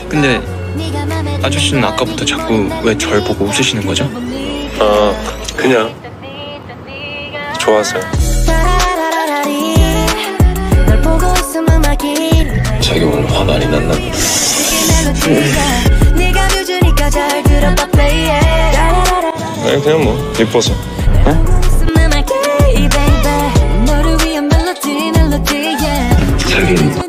근데 아저씨는 아까부터 자꾸 왜 절 보고 웃으시는 거죠? 그냥 좋아서요. 자기 오늘 화 많이 났나 보다. 아니 그냥 뭐 이뻐서. 자기는